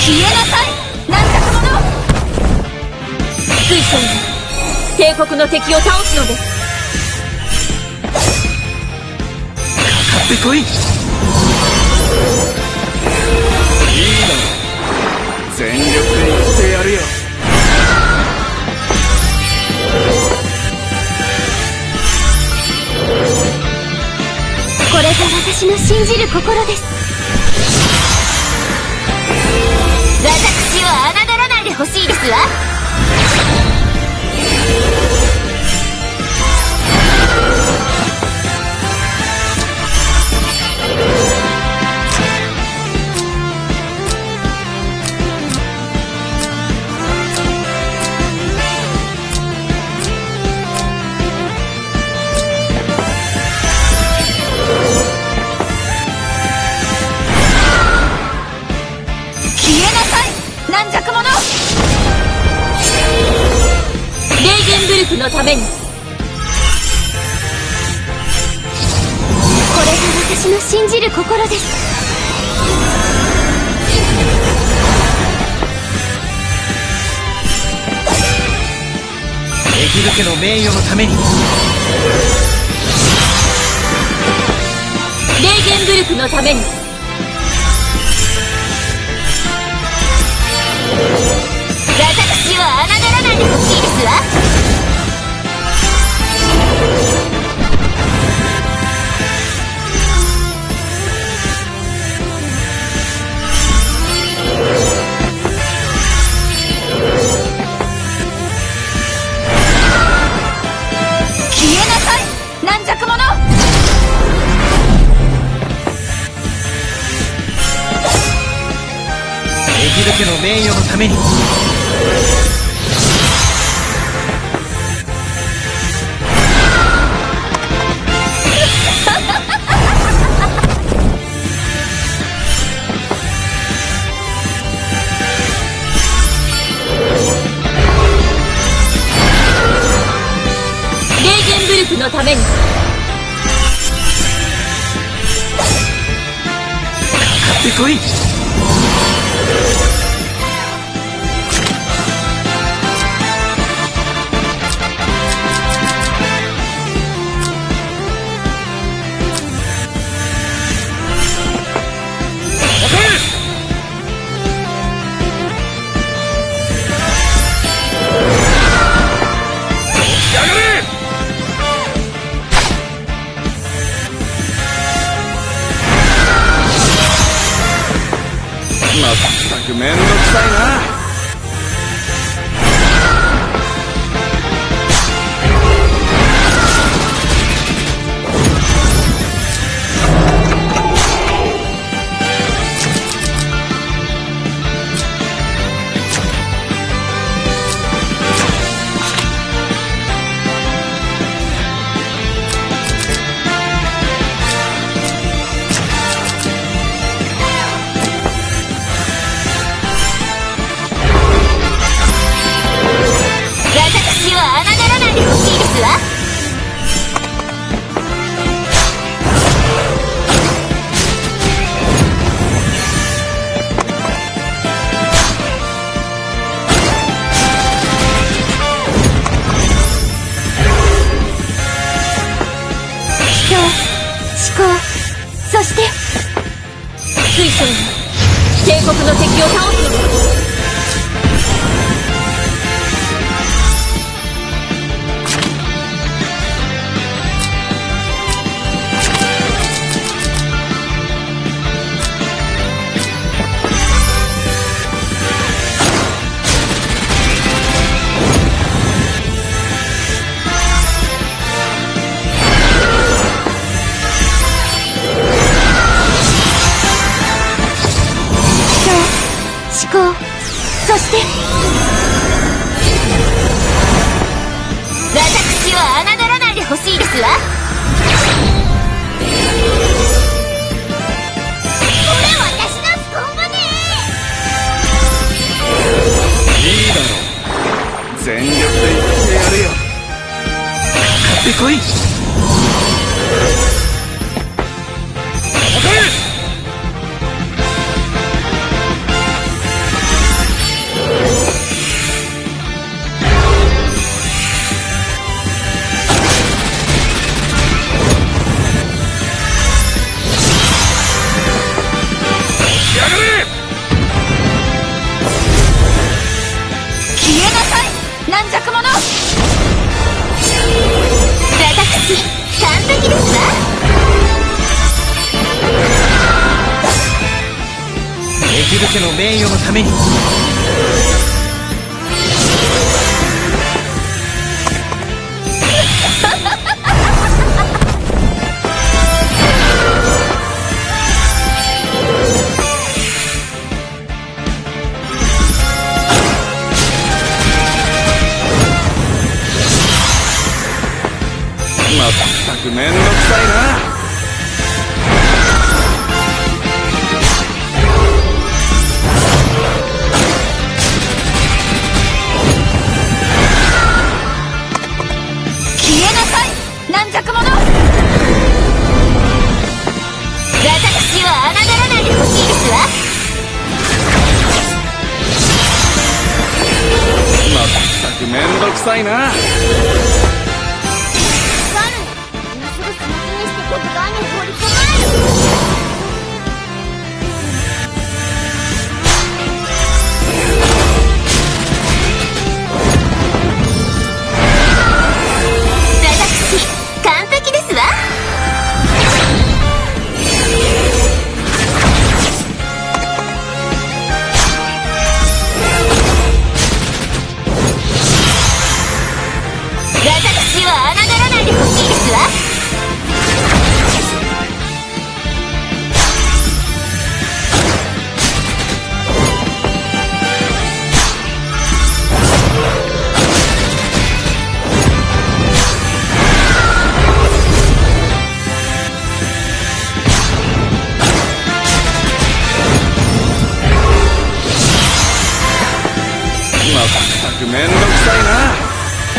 消えなさい軟弱者。水晶が帝国の敵を倒すのです。 かかってこい。いいだろう、全力で言ってやるよ。 これが私の信じる心です。私を侮らないでほしいですわ。軟弱者。レーゲンブルクのために。これが私の信じる心です。 エギル家の名誉のために。 レーゲンブルクのために。私を侮らないでほしいですわ。消えなさい軟弱者。 エギル家の名誉のために。 レーゲンブルクのために。かかってこい。まったくめんどくさいな。 そして水晶が帝国の敵を倒すのです。そして私を侮らないでほしいですわ。これ私のスコンボね。 いいだろう、全力で言ってやるよ。かかってこい。 ジル家の名誉のために。まったくめんどくさいな。 軟弱者、私は侮らないでほしいですわ。 まったくめんどくさいな。 今すぐその気にしてドクターに放り込まれる。完璧ですわ。私は侮らないでほしいですわ。 まったくめんどくさいな。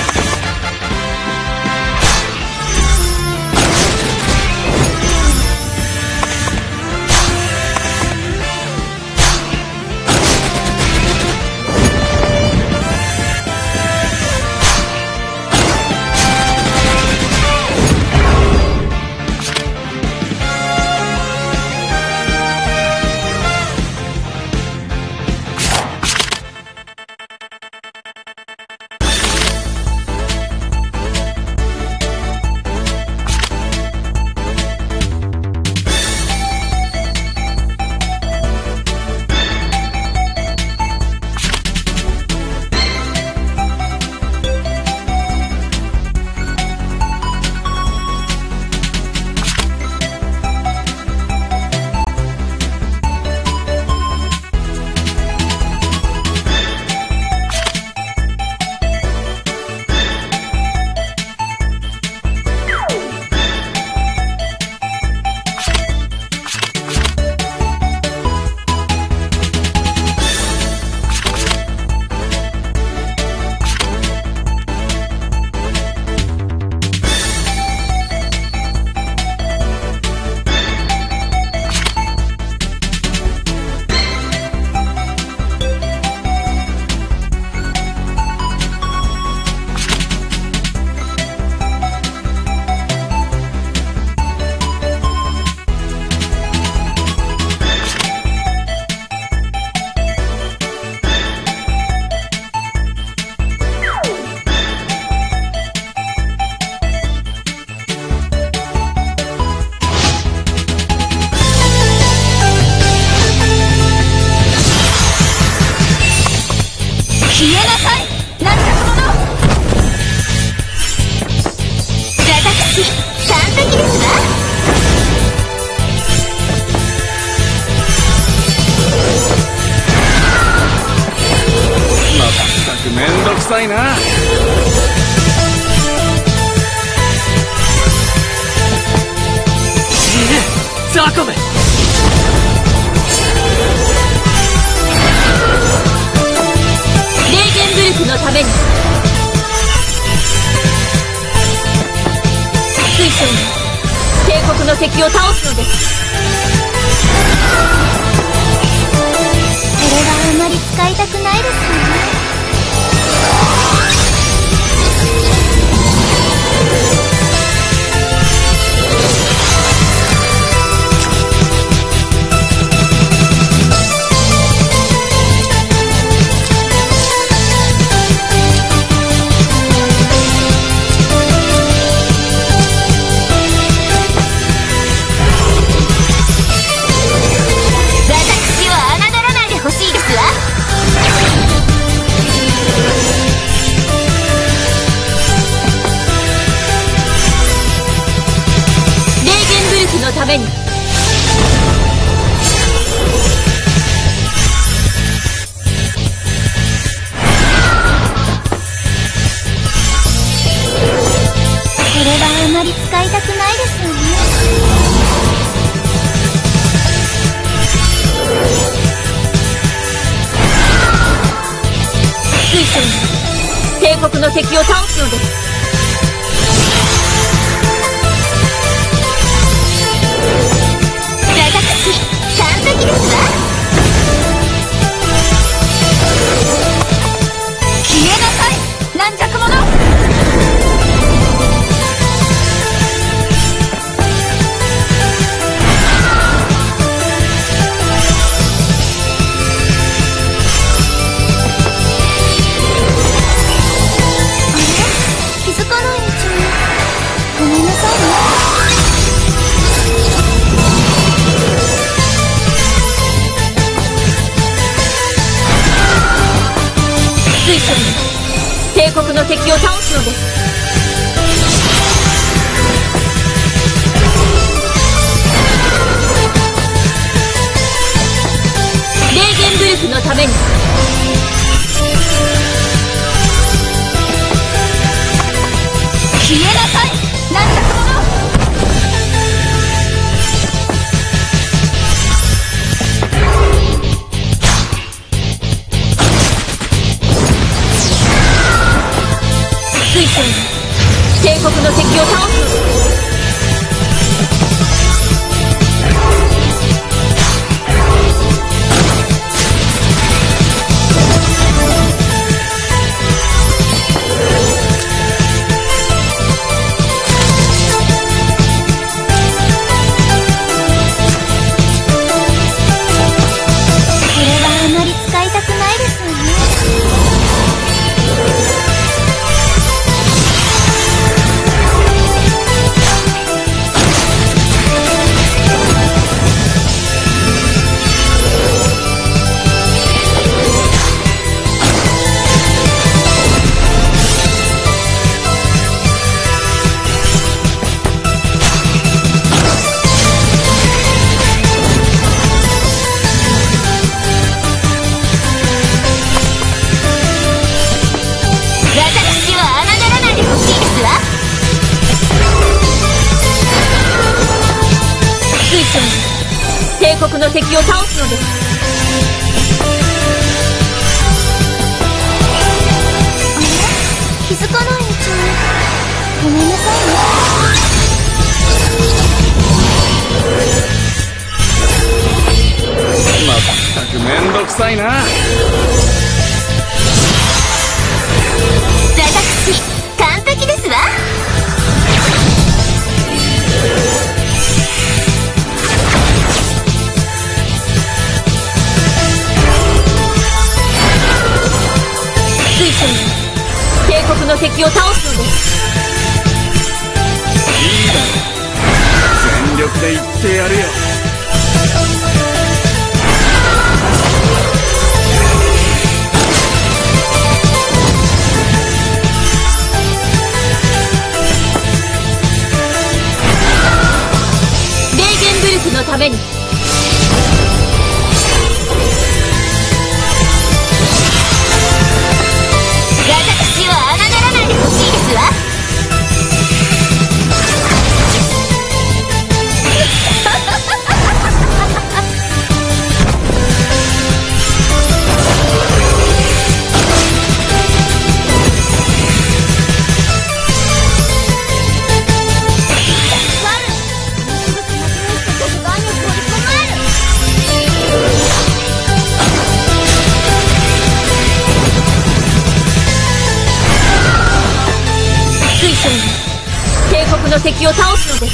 さいな。ザコメ、 レーゲンブルクのために水晶に帝国の敵を倒すのです。 それはあまり使いたくないですね。 私は侮らないでめに。 これはあまり使いたくないですよね。 水晶に帝国の敵を倒すのです。 私完璧ですわ。消えなさい軟弱者。気づかないうちにごめんなさいね。 水晶に帝国の敵を倒すのです。レーゲンブルクのために。 消えなさい軟弱者。 水晶に帝国の敵を倒すのです。 これはあまり使いたくないですよね。私は侮らないでほしいですわ。 水晶に帝国の敵を倒すのです。 気づかないうちにごめんなさいね。 まったくめんどくさいな。 私完璧ですわ。 水晶に帝国の敵を倒すのです。 いいだろ、全力で言ってやるよ。 レーゲンブルクのために。 私は侮らないでほしいですわ。 水晶に帝国の敵を倒すのです。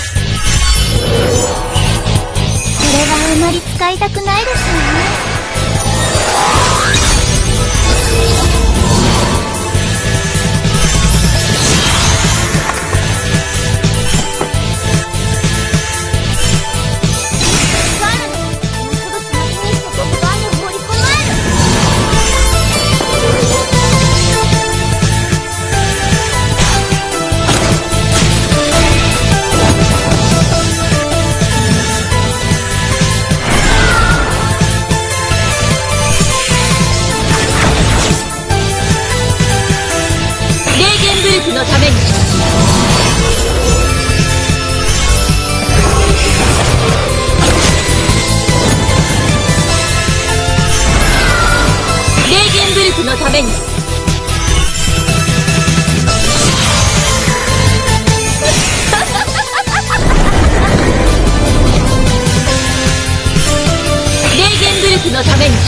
これはあまり使いたくないですよね。 ルクのために。レーゲンブルクのために。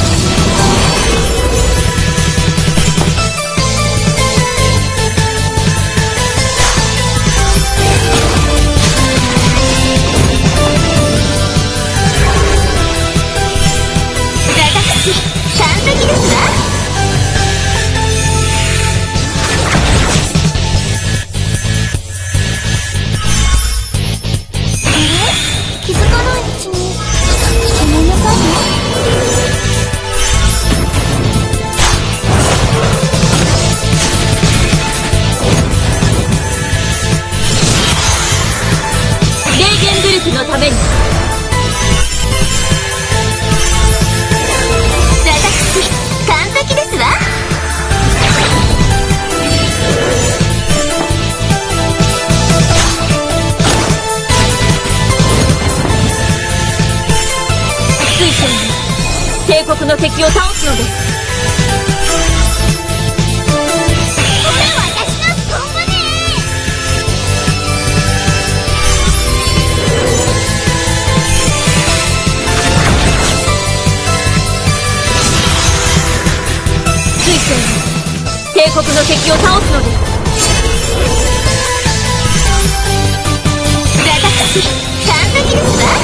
のために。私完璧ですわ。水晶に帝国の敵を倒すのです。帝国の敵を倒すのです。私完璧ですわ。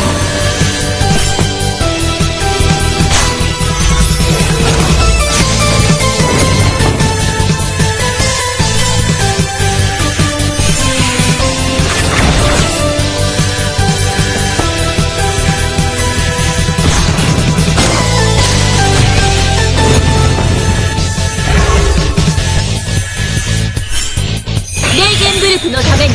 ブルクのために。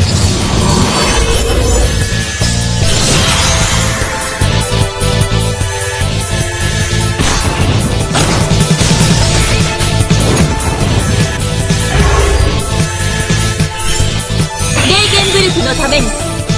レーゲンブルクのために。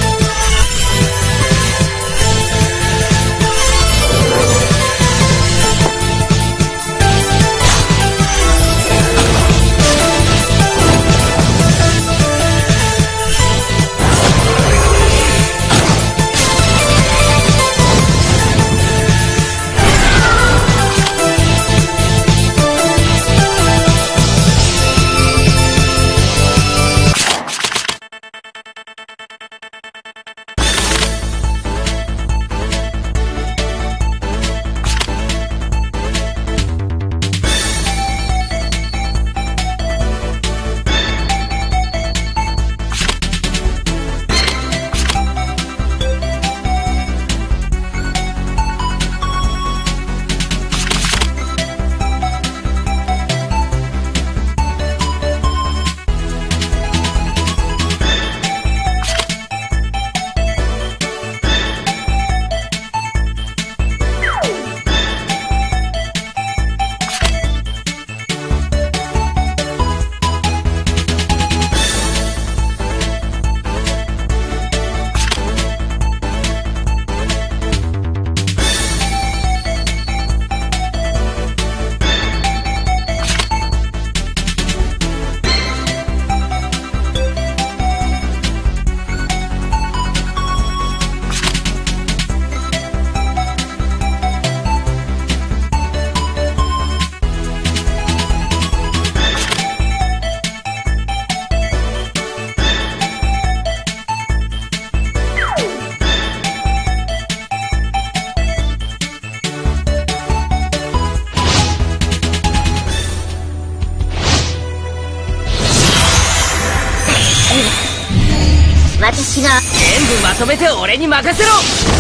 私が全部まとめて俺に任せろ。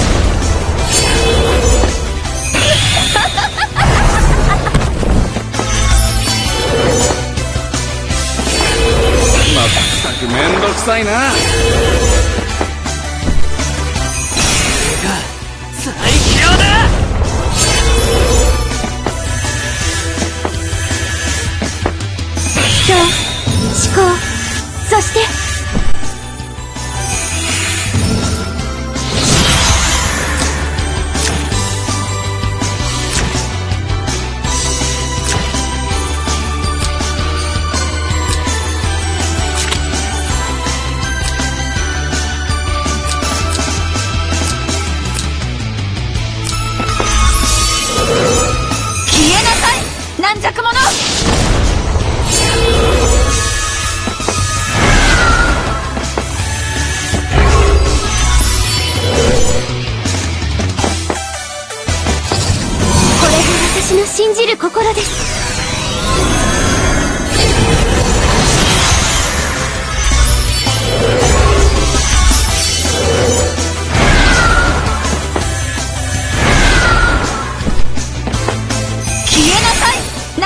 まったくめんどくさいな。 最強だ。 人、思考、そして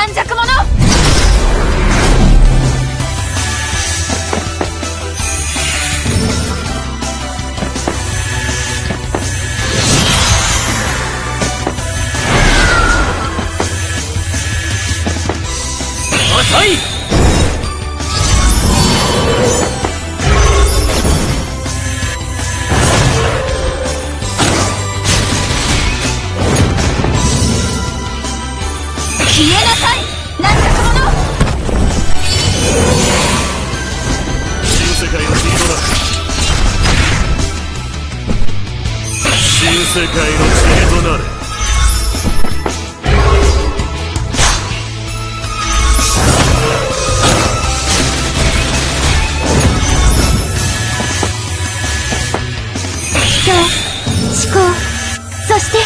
軟弱者。 遅い。 消えなさい軟弱者。 新世界の次となる。新世界の次となる。 思考、そして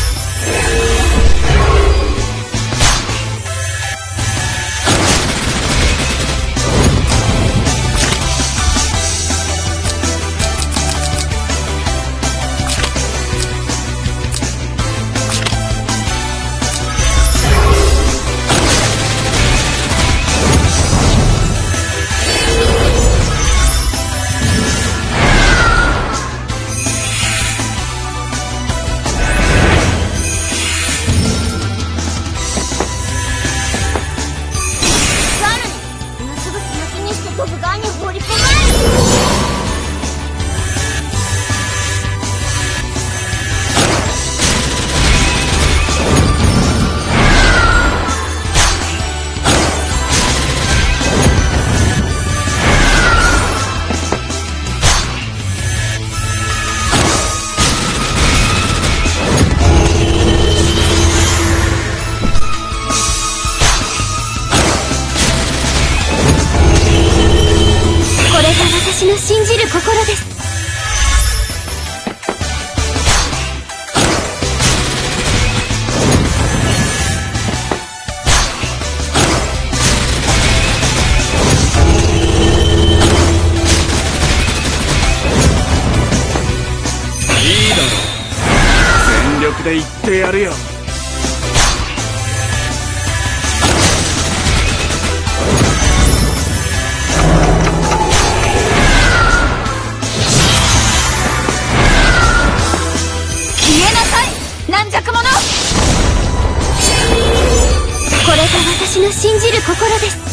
飛ぶ側に放り込まれ私の信じる心です。 いいだろう。全力で言ってやるよ。 軟弱者。 これが私の信じる心です。